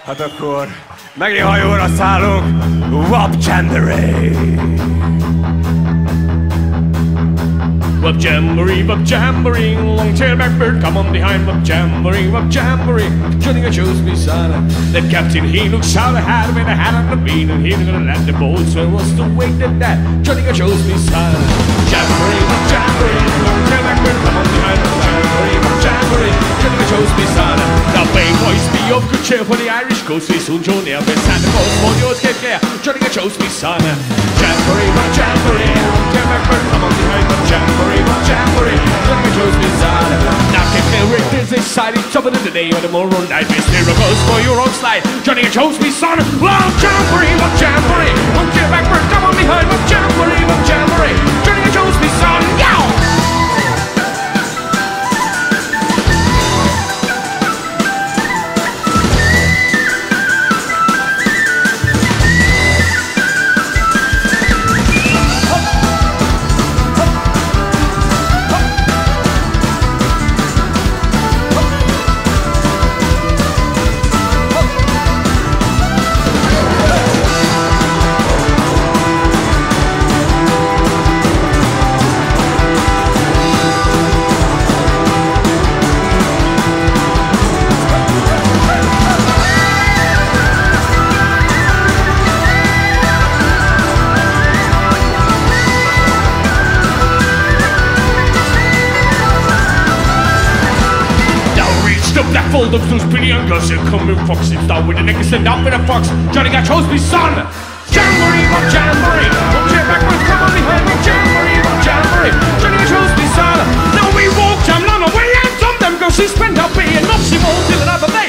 Hát akkor megint hajóra szállunk. Whup Jamboree. Whup Jamboree, Whup Jamboree, long-tailed blackbird, come on behind. Whup Jamboree, Whup Jamboree, Johnny chose me son. The captain, he looks out ahead with a hat on the beat, and he's gonna let the boat, so what's the wait at that? Johnny chose me son. Jamboree, Whup Jamboree, long-tailed blackbird, come on behind. Whup Jamboree, Whup Jamboree, Johnny chose me son. The bay boys be of good cheer for the Irish coast, we soon join the Elvis and the coast, for yours get there. Johnny chose me son. Jamboree, Whup Jamboree, long-tailed blackbird, come on behind. Whup Jamboree, Whup Jamboree, Johnny chose me son. Now get there with this exciting something in the day or tomorrow night. Miss miracles for your own slide. Johnny chose me son. Whup Jamboree, Whup Jamboree, long-tailed blackbird, come on behind. Whup Jamboree, Whup Jamboree, Johnny chose me son. Yow! Black fold of those pretty young girls who come in foxy style with the neck stand up in a fox. Johnny got chose me son. Jamboree, Whup Jamboree, Whup Jamboree, backwards, come on behind. Whup Jamboree, Whup Jamboree, Johnny got chose me son. Now we walk jam long away and some them girls she spent up being up she won't till another day.